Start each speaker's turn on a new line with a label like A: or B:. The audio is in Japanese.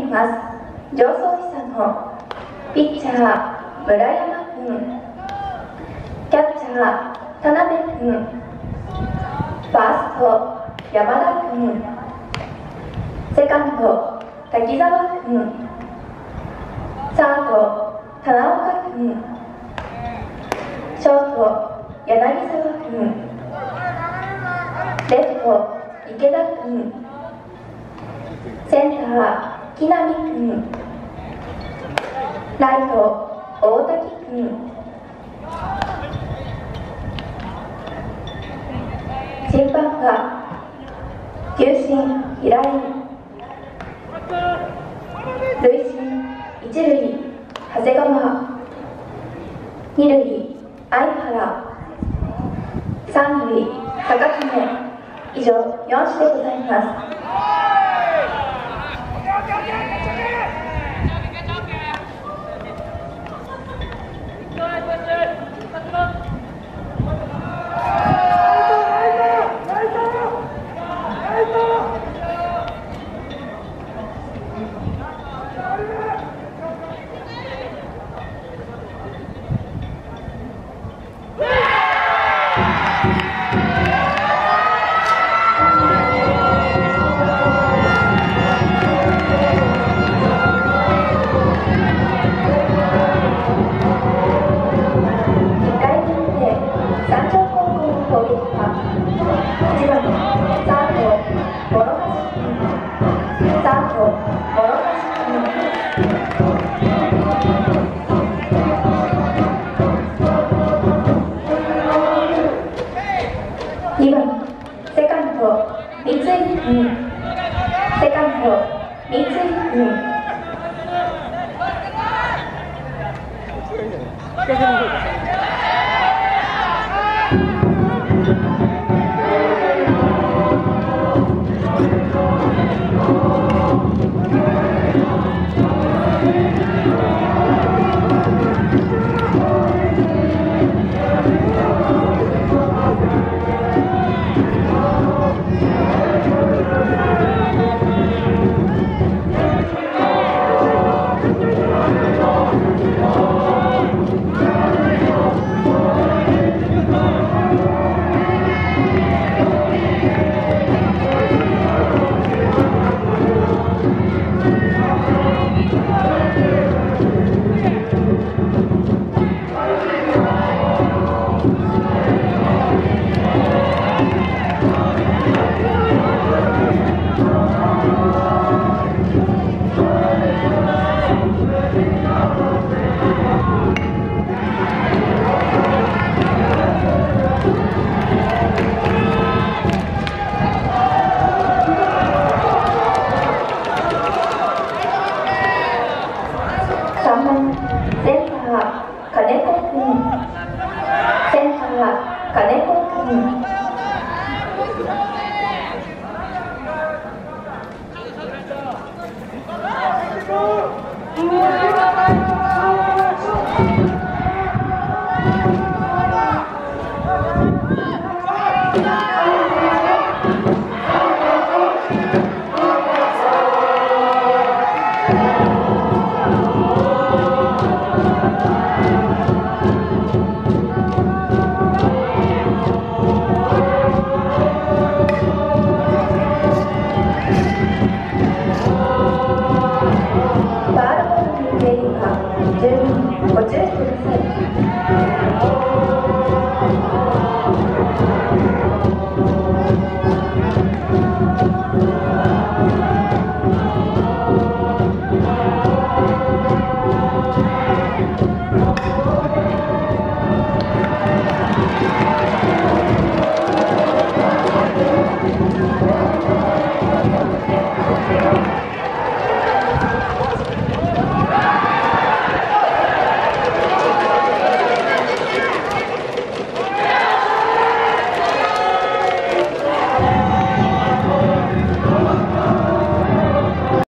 A: います。常総久のピッチャー村山君、キャッチャー田辺君、ファースト山田君、セカンド滝沢君、サード田中君、ショート柳沢君、レフト池田君、センター木浪君、ライト大滝君、審判が球審平井、塁審一塁長谷川、二塁相原、三塁坂姫、以上4種でございます。2番セカンド三井君、セカンド三井君。